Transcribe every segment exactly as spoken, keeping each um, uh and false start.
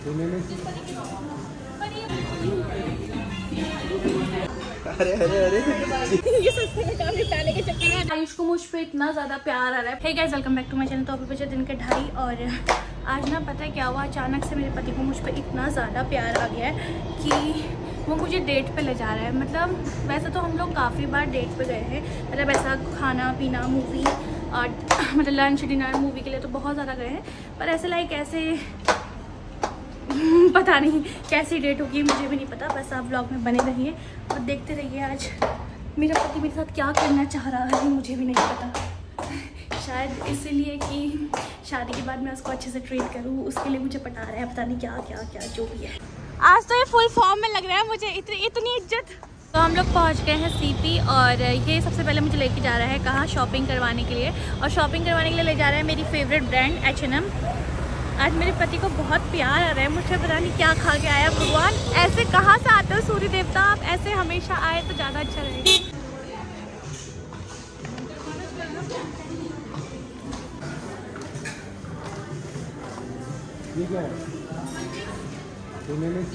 अरे अरे अरे ये सस्ते में काम निपटाने के चक्कर में आयुष को मुझ पे इतना ज़्यादा प्यार आ रहा है। Hey guys, welcome back to my channel. तो अभी बचे दिन के ढाई और आज ना पता है क्या हुआ, अचानक से मेरे पति को मुझ पे इतना ज़्यादा प्यार आ गया है कि वो मुझे डेट पे ले जा रहा है। मतलब वैसे तो हम लोग काफ़ी बार डेट पे गए हैं, मतलब ऐसा खाना पीना मूवी और मतलब लंच डिनर मूवी के लिए तो बहुत ज़्यादा गए हैं, पर ऐसे लाइक ऐसे पता नहीं कैसी डेट होगी, मुझे भी नहीं पता। बस आप ब्लॉग में बने रहिए और देखते रहिए आज मेरा पति मेरे साथ क्या करना चाह रहा है, मुझे भी नहीं पता। शायद इसीलिए कि शादी के बाद मैं उसको अच्छे से ट्रीट करूँ, उसके लिए मुझे पटा रहा है, पता नहीं क्या क्या क्या जो भी है। आज तो ये फुल फॉर्म में लग रहा है मुझे, इतनी इतनी इज्जत। तो हम लोग पहुंच गए हैं सीपी और ये सबसे पहले मुझे लेके जा रहा है कहाँ, शॉपिंग करवाने के लिए। और शॉपिंग करवाने के लिए ले जा रहा है मेरी favourite brand H N M. आज मेरे पति को बहुत प्यार आ रहा है मुझसे, पता नहीं क्या खा के आया भगवान। ऐसे कहाँ से आते हो सूर्य देवता, आप ऐसे हमेशा आए तो ज़्यादा अच्छा रहेगा। ये क्या है? तो ले ले।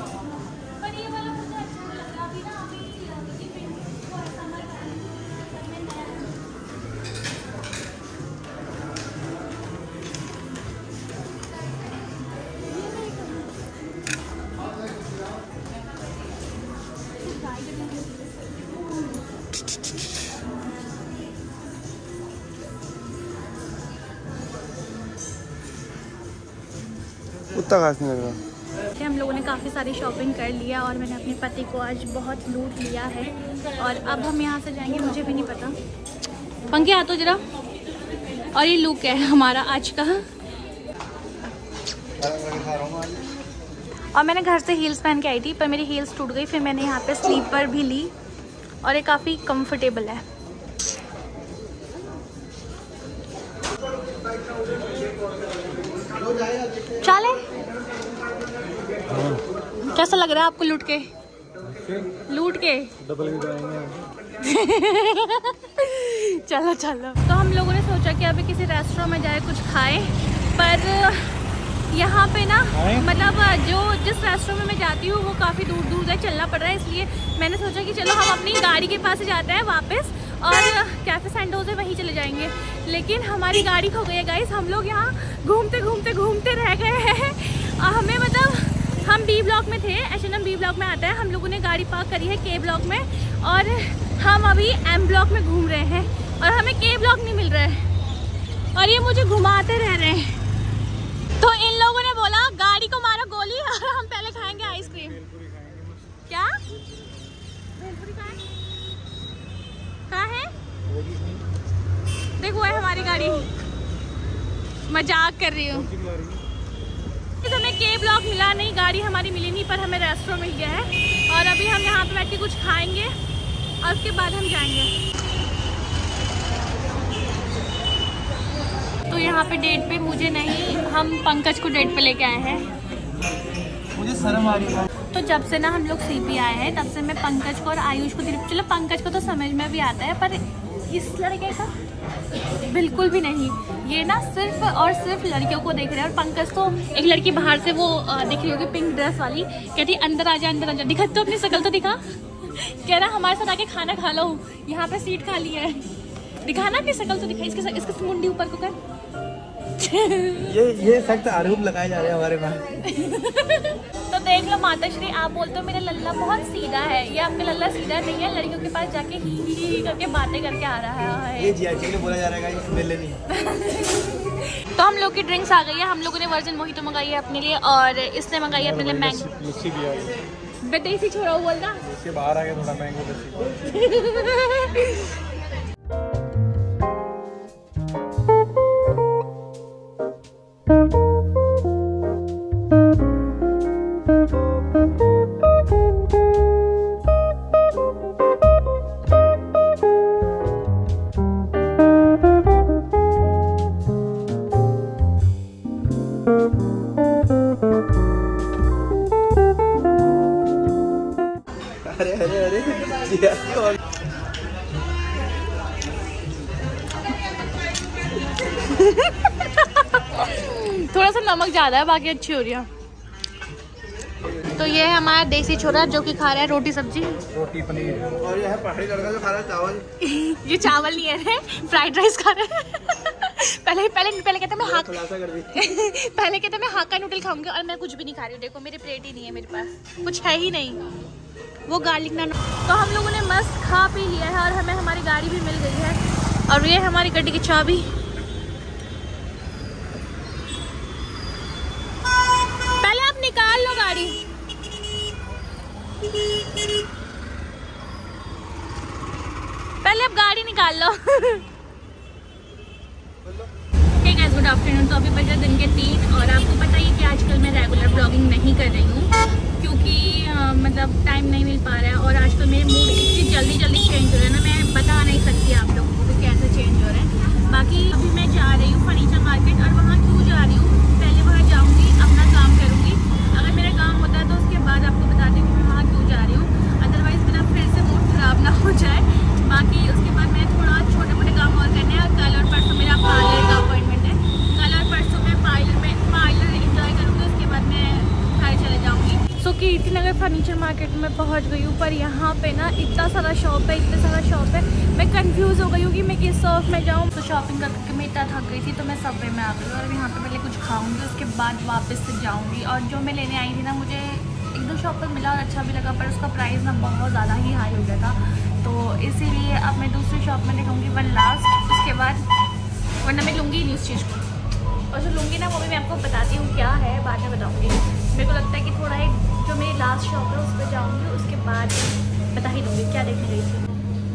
कुत्ता घास नहीं लग रहा। हम लोगों ने काफ़ी सारी शॉपिंग कर लिया और मैंने अपने पति को आज बहुत लूट लिया है और अब हम यहाँ से जाएंगे, मुझे भी नहीं पता। पंखे आ तो जरा। और ये लुक है हमारा आज का। और मैंने घर से हील्स पहन के आई थी पर मेरी हील्स टूट गई, फिर मैंने यहाँ पे स्लीपर भी ली और ये काफ़ी कंफर्टेबल है। चले, कैसा लग रहा है आपको लूट के? लूट के चलो चलो। तो हम लोगों ने सोचा कि अभी किसी रेस्टोरेंट में जाए कुछ खाए, पर यहाँ पे ना मतलब जो जिस रेस्टोरेंट में मैं जाती हूँ वो काफ़ी दूर दूर तक चलना पड़ रहा है, इसलिए मैंने सोचा कि चलो हम अपनी गाड़ी के पास जाते हैं वापस और कैफे सैंडोज है वहीं चले जाएंगे। लेकिन हमारी गाड़ी खो गई है गाइस, हम लोग यहाँ घूमते घूमते घूमते रह गए हैं और हमें मतलब हम बी ब्लॉक में थे, H N M B block में आता है, हम लोगों ने गाड़ी पार्क करी है के ब्लॉक में और हम अभी एम ब्लॉक में घूम रहे हैं और हमें के ब्लॉक नहीं मिल रहा है और ये मुझे घुमाते रह रहे हैं। तो इन लोगों ने बोला गाड़ी को मारो गोली और हम पहले खाएंगे आइसक्रीम। क्या भेलपुरी कहाँ है? देखो है हमारी गाड़ी, मजाक कर रही हूँ। हमें के ब्लॉक मिला नहीं, गाड़ी हमारी मिली नहीं, पर हमें रेस्टोरेंट मिल गया है और अभी हम यहाँ पे बैठ के कुछ खाएंगे और उसके बाद हम जाएंगे। तो यहाँ पे डेट पे मुझे नहीं, हम पंकज को डेट पे लेके आए हैं। मुझे शर्म आ रही है। तो जब से ना हम लोग सीपी आए हैं तब से मैं पंकज को और आयुष को, चलो पंकज को तो समझ में भी आता है पर इस लड़के का बिल्कुल भी नहीं। ये ना सिर्फ और सिर्फ लड़कियों को देख रहे हैं और पंकज तो एक लड़की बाहर से वो दिख रही होगी पिंक ड्रेस वाली, कहती अंदर आ जा अंदर आ जा, दिखा तो अपनी शक्ल तो दिखा। कह रहा हमारे साथ आके खाना खा लो, यहाँ पे सीट खाली है, दिखाना अपनी शक्ल तो दिखा। इसके इसके मुंडी ऊपर को कर। ये ये सख्त आरोप लगाए जा रहे हैं हमारे पास। तो देख लो माताश्री, आप बोलते हो मेरा लल्ला बहुत सीधा है, ये आपका लल्ला सीधा नहीं है, लड़कियों के पास जाके ही ही ही करके बातें करके आ रहा है। ये जी के लिए बोला जा रहा है इस मेले नहीं। तो हम लोग की ड्रिंक्स आ गई है, हम लोगों ने वर्जिन मोहितो मंगाई है अपने लिए और इसने मंगाई है अपने लिए मैंगो लस्सी भी आ गई। बेदेसी छोड़ा हुआ बोलना, इसके बाहर आ गया थोड़ा मैंगो लस्सी। अरे अरे अरे थोड़ा सा नमक ज्यादा है, बाकी अच्छी हो रही है। तो ये है हमारा देसी छोरा जो कि खा रहा है रोटी सब्जी, रोटी पनीर। और ये है पहाड़ी लड़का जो खा रहा है चावल। ये चावल नहीं है, फ्राइड राइस खा रहे हैं। पहले पहले पहले कहते मैं हाक पहले कहते मैं हाक्का नूडल खाऊंगी और मैं कुछ भी नहीं खा रही हूँ। देखो मेरी प्लेट ही नहीं है, मेरे पास कुछ है ही नहीं, वो गार्लिक नान। तो हम लोगों ने मस्त खा पी लिया है और हमें हमारी गाड़ी भी मिल गई है और ये हमारी गाड़ी की चाबी। पहले आप निकाल लो गाड़ी। पहले आप गाड़ी निकाल लो। Hey guys, good afternoon. तो अभी बजे दिन के तीन और आपको पता ही कि आजकल मैं रेगुलर ब्लॉगिंग नहीं कर रही हूँ क्योंकि आ, मतलब टाइम नहीं मिल पा रहा है और आजकल मेरे मूड इतनी जल्दी जल्दी चेंज हो रहा है ना, मैं बता नहीं सकती आप लोगों को तो कैसे चेंज हो रहा है। बाकी अभी मैं जा रही हूँ फर्नीचर मार्केट और वहाँ क्यों जा रही हूँ, पहले वहाँ जाऊँगी, अपना काम करूँगी, अगर मेरा काम होता है तो उसके बाद आपको बताती हूँ मैं वहाँ क्यों जा रही हूँ, अदरवाइज़ मेरा फिर से मूड ख़राब ना हो जाए। बाकी उसके बाद मैं थोड़ा छोटे मोटे काम और करने हैं और कल और परसों मेरा पार्लर का अपॉइंटमेंट है, कल और परसों मैं पार्लर में पार्लर इंजॉय करूँगी, उसके बाद मैं घर चले जाऊँगी। सो कीर्ति नगर फर्नीचर मार्केट में पहुँच गई हूँ, पर यहाँ पे ना इतना सारा शॉप है, इतना सारा शॉप है, मैं कंफ्यूज हो गई हूँ कि मैं किस शॉप में जाऊँ। तो शॉपिंग करके मैं इतना थक गई थी तो मैं सबवे में आ गई और यहाँ पे पहले कुछ खाऊंगी, उसके बाद वापस से जाऊँगी। और जो मैं लेने आई थी ना, मुझे एक दो शॉप पर मिला और अच्छा भी लगा, पर उसका प्राइस ना बहुत ज़्यादा ही हाई हो गया था, तो इसीलिए अब मैं दूसरी शॉप में देखूँगी वन लास्ट, उसके बाद वरना मैं लूँगी नहीं उस चीज़ को, और जो लूँगी ना वो भी मैं आपको बताती हूँ क्या है, बाद में बताऊँगी। मेरे को लगता है कि थोड़ा एक जो मेरी लास्ट शॉप है उस पर जाऊँगी, उसके बाद बता ही दूँगी क्या देखने गई थी।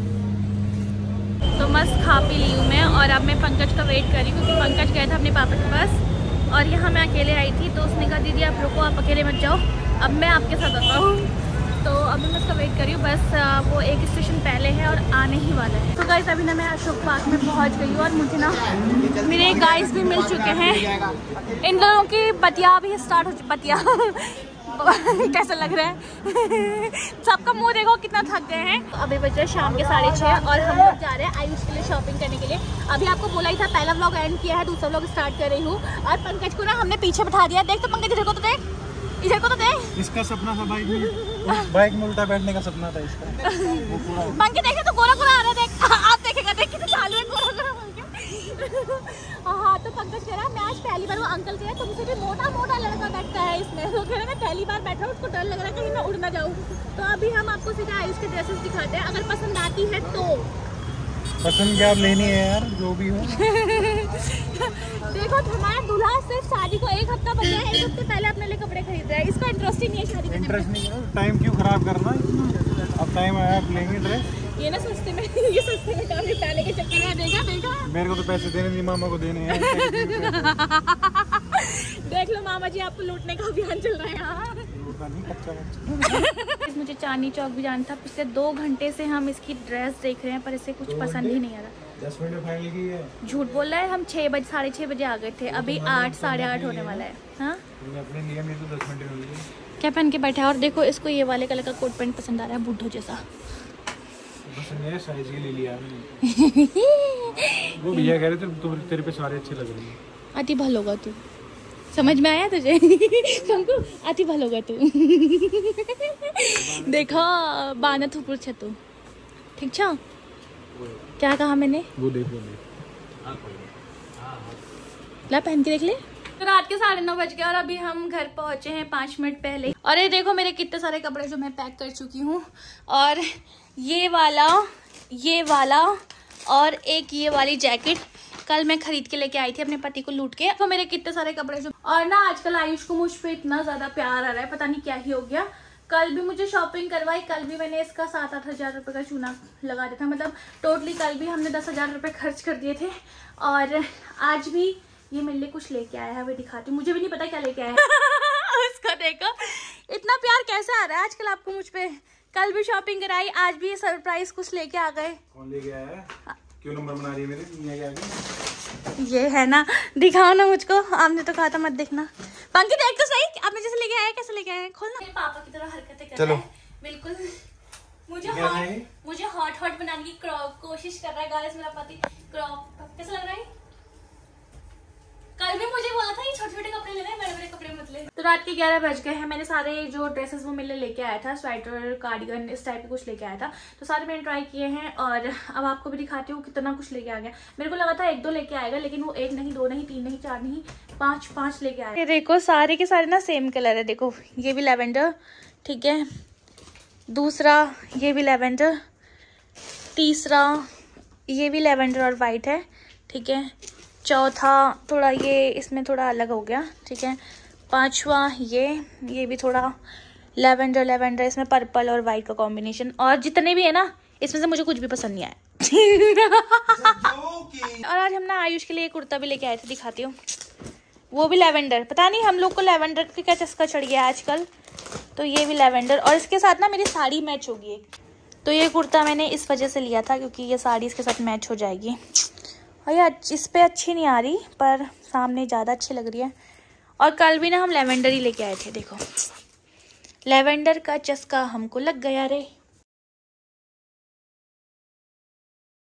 तो मस्त खा पी ली हूँ मैं और अब मैं पंकज का वेट कर रही हूँ क्योंकि पंकज गया था अपने पापा के पास और यहाँ मैं अकेले आई थी, तो उसने कहा दीदी आप रुको, आप अकेले मत जाओ, अब मैं आपके साथ आता हूँ। तो अभी मैं उसका वेट कर रही हूँ, बस वो एक स्टेशन पहले है और आने ही वाला है। तो गाइस अभी ना मैं अशोक पार्क में पहुँच गई हूँ और मुझे ना मेरे गाइस भी मिल चुके हैं, इन लोगों की बतिया भी स्टार्ट हो चुकी, बतिया कैसा लग रहा है सबका मुंह देखो कितना थक गए हैं। अभी बज रहे हैं शाम के साढ़े छः और हम लोग जा रहे हैं आयुष के लिए शॉपिंग करने के लिए। अभी आपको बोला ही था पहला व्लॉग एंड किया है, दूसरा व्लॉग स्टार्ट कर रही हूँ और पंकज को ना हमने पीछे बैठा दिया। देख तो पंकज इधर को तो देख, इधर को तो देख, इसका सपना था बाइक में बाइक में उल्टा बैठने का सपना था इसका। पंकज देखे तो गोरा गोरा आ रहा है, देख आप देखेगा, देख कितना चालू है गोरा गोरा। हाँ तो पंकज कह रहा मैं आज पहली बार, वो अंकल कह रहा तुमसे भी मोटा मोटा लड़का बैठता है इसमें, वो कह रहा मैं पहली बार बैठा हूँ, उसको डर लग रहा है कहीं मैं उड़ ना जाऊँ। तो अभी हम आपको सीधा आयुष के ड्रेसेस दिखाते हैं, अगर पसंद आती है तो। पसंद क्या लेनी है यार, जो भी हो। देखो हमारा दूल्हा सिर्फ शादी को एक हफ्ता बचा है, एक हफ्ते पहले अपने लिए कपड़े खरीद रहा है, इसका इंटरेस्ट ही नहीं है शादी करने में। इंटरेस्ट नहीं है, टाइम क्यों खराब करना, अब टाइम आया आप लेंगे ड्रेस। ये ना सस्ते में ये सस्ते में काम निपटाने के चक्कर में देखा देखा मेरे को तो पैसे देने नहीं, मामा को देने हैं। देख लो मामा जी आपको लूटने का अभियान चल रहा है यहाँ। मुझे चांदनी चौक भी जाना था, पिछले दो घंटे से हम इसकी ड्रेस देख रहे हैं पर इसे कुछ पसंद ही नहीं आ रहा। दस मिनट फाइनल की है, झूठ बोल रहा है, हम छः बजे साढ़े छः बजे आ गए थे, अभी आठ साढ़े आठ होने वाला है। हाँ अपने लिए मेरे तो दस मिनट मिल गए। क्या पहन के बैठा है और देखो इसको ये वाले कलर का कोट पैंट पसंद आ रहा है, बुड्ढो जैसा। साइज के ले लिया मैंने। वो भैया कह रहे थे तो तेरे पे सारे अच्छे लग रहे हैं। अति भल होगा तू, समझ में आया तुझे? हमको अति भल होगा तू। देखो बाना थुपुर छ तू, ठीक छ? क्या कहा मैंने? वो देखो ला पहन के देख ले। तो रात के साढ़े नौ बज गए और अभी हम घर पहुंचे हैं पाँच मिनट पहले। और ये देखो मेरे कितने सारे कपड़े जो मैं पैक कर चुकी हूँ, और ये वाला, ये वाला और एक ये वाली जैकेट कल मैं खरीद के लेके आई थी अपने पति को लूट के। तो मेरे कितने सारे कपड़े जो, और ना आजकल आयुष को मुझ पे इतना ज्यादा प्यार आ रहा है, पता नहीं क्या ही हो गया। कल भी मुझे शॉपिंग करवाई, कल भी मैंने इसका सात आठ हजार रुपये का चूना लगा दिया था, मतलब टोटली कल भी हमने दस हजार रुपये खर्च कर दिए थे। और आज भी ये मेरे लिए कुछ लेके आया है, वो दिखाती हूँ, मुझे भी नहीं पता क्या लेके आया है। उसका देखो इतना प्यार कैसे आ रहा है आजकल आपको मुझ पे। कल भी शॉपिंग कराई, आज भी ये सरप्राइज कुछ लेके आ गए। कौन लेके आया है? क्यों नंबर बना रही है मेरे? ये क्या है? ये है ना, दिखाओ ना मुझको, आपने तो कहा था मत देखना। पंकि देख तो सही, आपने जैसे लेके आया कैसे लेके आया, खोलना। मेरे पापा की तरह हरकतें कर रहा है बिल्कुल, मुझे हॉट मुझे हॉट हॉट बनाने की कोशिश कर रहा है गाइस मेरा पति। क्रॉप कैसा लग रहा है? कल भी मुझे बोला था ये छोटे छोटे कपड़े लेने, बड़े बड़े कपड़े मत ले। तो रात के ग्यारह बज गए हैं। मैंने सारे जो ड्रेसेस वो मेरे लेके आया था, स्वेटर, कार्डिगन, इस टाइप के कुछ लेके आया था, तो सारे मैंने ट्राई किए हैं और अब आपको भी दिखाती हूँ कितना कुछ लेके आ गया। मेरे को लगा था एक दो लेके आएगा, लेकिन वो एक नहीं, दो नहीं, तीन नहीं, चार नहीं, पाँच पाँच लेके आया। ये देखो सारे के सारे ना सेम कलर है। देखो ये भी लैवेंडर, ठीक है, दूसरा ये भी लैवेंडर, तीसरा ये भी लैवेंडर और वाइट है, ठीक है, चौथा थोड़ा ये इसमें थोड़ा अलग हो गया, ठीक है, पांचवा ये ये भी थोड़ा लैवेंडर लैवेंडर, इसमें पर्पल और वाइट का कॉम्बिनेशन, और जितने भी है ना इसमें से मुझे कुछ भी पसंद नहीं आया। और आज हम ना आयुष के लिए कुर्ता भी लेके आए थे, दिखाती हूँ, वो भी लैवेंडर। पता नहीं हम लोग को लैवेंडर का क्या चस्का चढ़ गया आजकल, तो ये भी लैवेंडर, और इसके साथ ना मेरी साड़ी मैच होगी एक, तो ये कुर्ता मैंने इस वजह से लिया था क्योंकि ये साड़ी इसके साथ मैच हो जाएगी। और ये इस पे अच्छी नहीं आ रही पर सामने ज़्यादा अच्छी लग रही है। और कल भी ना हम लैवेंडर ही लेके आए थे, देखो लैवेंडर का चस्का हमको लग गया रे।